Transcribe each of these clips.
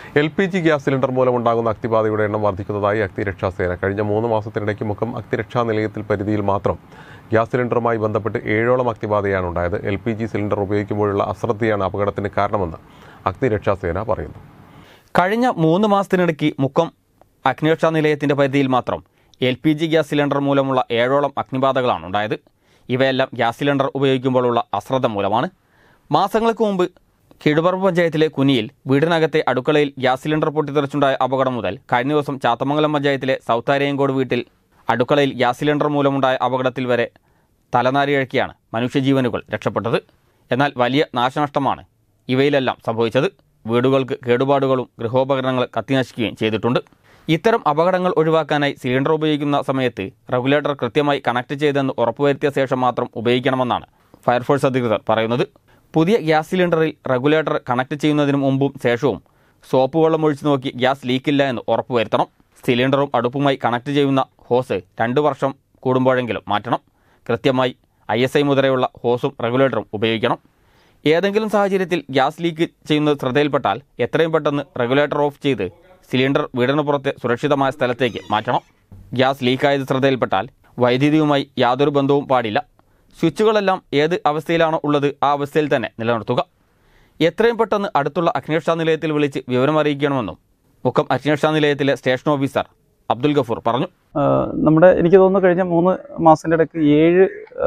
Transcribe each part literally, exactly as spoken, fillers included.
L P G gas cylinder മൂലമുണ്ടാകുന്ന അഗ്നിബാധയുടെ എണ്ണം വർദ്ധിക്കുന്നതായി അഗ്നിരക്ഷാസേന. കഴിഞ്ഞ മൂന്ന് മാസത്തിനിടയ്ക്ക് മുക്കം അഗ്നിരക്ഷാ നിലയത്തിൽ പരിധിയിൽ മാത്രം ഗ്യാസ് സിലിണ്ടറുമായി ബന്ധപ്പെട്ട് ഏഴോളം അഗ്നിബാധയാണ് ഉണ്ടായത്. എൽ പി ജി സിലിണ്ടർ ഉപയോഗിക്കുമ്പോഴുള്ള അശ്രദ്ധയാണ് അപകടത്തിന് കാരണമെന്ന് അഗ്നിരക്ഷാസേന പറയുന്നു. കഴിഞ്ഞ മൂന്ന് മാസത്തിനിടയ്ക്ക് മുക്കം അഗ്നിരക്ഷാ നിലയത്തിന്റെ പരിധിയിൽ മാത്രം L P G gas cylinder മൂലമുള്ള ഏഴോളം അഗ്നിബാധകളാണ് ഉണ്ടായത്. ഇവയെല്ലാം ഗ്യാസ് സിലിണ്ടർ ഉപയോഗിക്കുമ്പോഴുള്ള അശ്രദ്ധ മൂലമാണ്. മാസങ്ങൾക്ക് മുമ്പ് കീഴുപറമ്പ് പഞ്ചായത്തിലെ കുനിയിൽ വീടിനകത്തെ അടുക്കളയിൽ ഗ്യാസ് സിലിണ്ടർ പൊട്ടിത്തെറിച്ചുണ്ടായ അപകടം മുതൽ കഴിഞ്ഞ ദിവസം ചാത്തമംഗലം പഞ്ചായത്തിലെ സൗത്ത് ആരയങ്കോട് വീട്ടിൽ അടുക്കളയിൽ ഗ്യാസ് സിലിണ്ടർ മൂലമുണ്ടായ അപകടത്തിൽ വരെ തലനാരിഴക്കിയാണ് മനുഷ്യജീവനുകൾ രക്ഷപ്പെട്ടത്. എന്നാൽ വലിയ നാശനഷ്ടമാണ് ഇവയിലെല്ലാം സംഭവിച്ചത്. വീടുകൾക്ക് കേടുപാടുകളും ഗൃഹോപകരണങ്ങൾ കത്തിനശിക്കുകയും ചെയ്തിട്ടുണ്ട്. ഇത്തരം അപകടങ്ങൾ ഒഴിവാക്കാനായി സിലിണ്ടർ ഉപയോഗിക്കുന്ന സമയത്ത് റെഗുലേറ്റർ കൃത്യമായി കണക്ട് ചെയ്തെന്ന് ഉറപ്പുവരുത്തിയ ശേഷം മാത്രം ഉപയോഗിക്കണമെന്നാണ് ഫയർഫോഴ്സ് അധികൃതർ പറയുന്നത്. പുതിയ ഗ്യാസ് സിലിണ്ടറിൽ റെഗുലേറ്റർ കണക്ട് ചെയ്യുന്നതിന് മുമ്പും ശേഷവും സോപ്പ് വെള്ളം ഒഴിച്ചു നോക്കി ഗ്യാസ് ലീക്കില്ല എന്ന് ഉറപ്പുവരുത്തണം. സിലിണ്ടറും അടുപ്പുമായി കണക്ട് ചെയ്യുന്ന ഹോസ് രണ്ട് വർഷം കൂടുമ്പോഴെങ്കിലും മാറ്റണം. കൃത്യമായി ഐ എസ് ഐ മുദ്രയുള്ള ഹോസും റെഗുലേറ്ററും ഉപയോഗിക്കണം. ഏതെങ്കിലും സാഹചര്യത്തിൽ ഗ്യാസ് ലീക്ക് ചെയ്യുന്നത് ശ്രദ്ധയിൽപ്പെട്ടാൽ എത്രയും പെട്ടെന്ന് റെഗുലേറ്റർ ഓഫ് ചെയ്ത് സിലിണ്ടർ വീടിന് പുറത്തെ സുരക്ഷിതമായ സ്ഥലത്തേക്ക് മാറ്റണം. ഗ്യാസ് ലീക്കായത് ശ്രദ്ധയിൽപ്പെട്ടാൽ വൈദ്യുതിയുമായി യാതൊരു ബന്ധവും പാടില്ല. സ്വിച്ചുകളെല്ലാം ഏത് അവസ്ഥയിലാണോ ഉള്ളത് ആ അവസ്ഥയിൽ തന്നെ നിലനിർത്തുക. എത്രയും പെട്ടെന്ന് അടുത്തുള്ള അഗ്നിരക്ഷാ നിലയത്തിൽ വിളിച്ച് വിവരം അറിയിക്കണമെന്നും മുക്കം അഗ്നിരക്ഷാ നിലയത്തിലെ സ്റ്റേഷൻ ഓഫീസർ അബ്ദുൽ ഗഫൂർ പറഞ്ഞു. നമ്മുടെ എനിക്ക് തോന്നുന്നു കഴിഞ്ഞ മൂന്ന് മാസത്തിൻ്റെ ഇടയ്ക്ക് ഏഴ്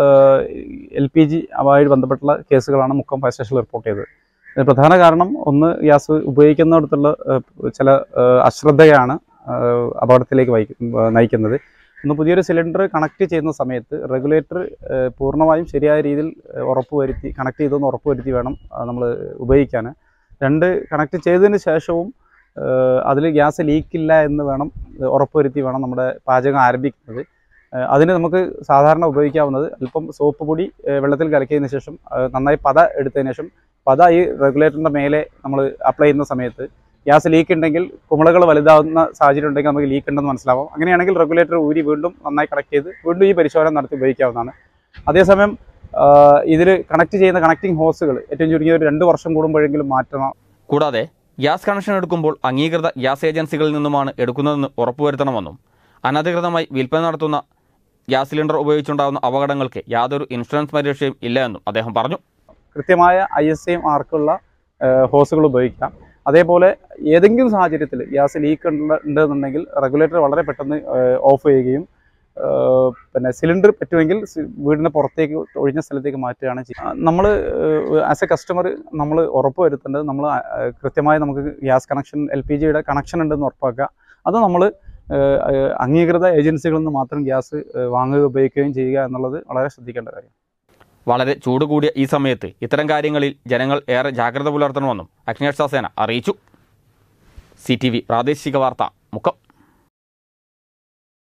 എൽ പി ജി അവയുമായി ബന്ധപ്പെട്ടുള്ള കേസുകളാണ് മുക്കം ഫയർ സ്റ്റേഷനിൽ റിപ്പോർട്ട് ചെയ്തത്. പ്രധാന കാരണം ഒന്ന് ഗ്യാസ് ഉപയോഗിക്കുന്നിടത്തുള്ള ചില അശ്രദ്ധയാണ് അപകടത്തിലേക്ക് നയിക്കുന്നത്. ഒന്ന് പുതിയൊരു സിലിണ്ടർ കണക്ട് ചെയ്യുന്ന സമയത്ത് റെഗുലേറ്റർ പൂർണ്ണമായും ശരിയായ രീതിയിൽ ഉറപ്പുവരുത്തി കണക്ട് ചെയ്തെന്ന് ഉറപ്പുവരുത്തി വേണം നമ്മൾ ഉപയോഗിക്കാൻ. രണ്ട്, കണക്ട് ചെയ്തതിന് ശേഷവും അതിൽ ഗ്യാസ് ലീക്കില്ല എന്ന് വേണം ഉറപ്പുവരുത്തി വേണം നമ്മുടെ പാചകം ആരംഭിക്കുന്നത്. അതിന് നമുക്ക് സാധാരണ ഉപയോഗിക്കാവുന്നത് അല്പം സോപ്പ് പൊടി വെള്ളത്തിൽ കലക്കിയതിന് ശേഷം നന്നായി പത എടുത്തതിന് ശേഷം പത ഈ റെഗുലേറ്ററിൻ്റെ മേലെ നമ്മൾ അപ്ലൈ ചെയ്യുന്ന സമയത്ത് ഗ്യാസ് ലീക്ക് ഉണ്ടെങ്കിൽ കുമിളകൾ വലുതാവുന്ന സാഹചര്യം ഉണ്ടെങ്കിൽ നമുക്ക് ലീക്ക് ഉണ്ടെന്ന് മനസ്സിലാവും. അങ്ങനെയാണെങ്കിൽ റെഗുലേറ്റർ ഊരി വീണ്ടും നന്നായി കണക്ട് ചെയ്ത് വീണ്ടും ഈ പരിശോധന നടത്തി ഉപയോഗിക്കാവുന്നതാണ്. അതേസമയം ഇതിൽ കണക്ട് ചെയ്യുന്ന കണക്റ്റിംഗ് ഹോസുകൾ ഏറ്റവും ചുരുങ്ങിയ ഒരു രണ്ട് വർഷം കൂടുമ്പോഴെങ്കിലും മാറ്റണം. കൂടാതെ ഗ്യാസ് കണക്ഷൻ എടുക്കുമ്പോൾ അംഗീകൃത ഗ്യാസ് ഏജൻസികളിൽ നിന്നുമാണ് എടുക്കുന്നതെന്ന് ഉറപ്പുവരുത്തണമെന്നും അനധികൃതമായി വിൽപ്പന നടത്തുന്ന ഗ്യാസ് സിലിണ്ടർ ഉപയോഗിച്ചുണ്ടാകുന്ന അപകടങ്ങൾക്ക് യാതൊരു ഇൻഷുറൻസ് പരിരക്ഷയും ഇല്ല എന്നും അദ്ദേഹം പറഞ്ഞു. കൃത്യമായ ഐ എസ് ഐ മാർക്കുള്ള ഹോസുകൾ ഉപയോഗിക്കാം. അതേപോലെ ഏതെങ്കിലും സാഹചര്യത്തിൽ ഗ്യാസ് ലീക്ക് ഉണ്ടെന്നുണ്ടെങ്കിൽ റെഗുലേറ്റർ വളരെ പെട്ടെന്ന് ഓഫ് ചെയ്യുകയും പിന്നെ സിലിണ്ടർ പറ്റുമെങ്കിൽ വീടിന് പുറത്തേക്ക് ഒഴിഞ്ഞ സ്ഥലത്തേക്ക് മാറ്റുകയാണ് ചെയ്യുക. നമ്മൾ ആസ് എ കസ്റ്റമർ നമ്മൾ ഉറപ്പ് വരുത്തേണ്ടത് നമ്മൾ കൃത്യമായി നമുക്ക് ഗ്യാസ് കണക്ഷൻ എൽ പി ജിയുടെ കണക്ഷൻ ഉണ്ടെന്ന് ഉറപ്പാക്കുക. അത് നമ്മൾ അംഗീകൃത ഏജൻസികളിൽ നിന്ന് മാത്രം ഗ്യാസ് വാങ്ങുകയും ഉപയോഗിക്കുകയും ചെയ്യുക എന്നുള്ളത് വളരെ ശ്രദ്ധിക്കേണ്ട കാര്യം. വളരെ ചൂട് കൂടിയ ഈ സമയത്ത് ഇത്തരം കാര്യങ്ങളിൽ ജനങ്ങൾ ഏറെ ജാഗ്രത പുലർത്തണമെന്നും അഗ്നിരക്ഷാസേന അറിയിച്ചു. സി ടി വി പ്രാദേശിക വാർത്ത മുക്കം.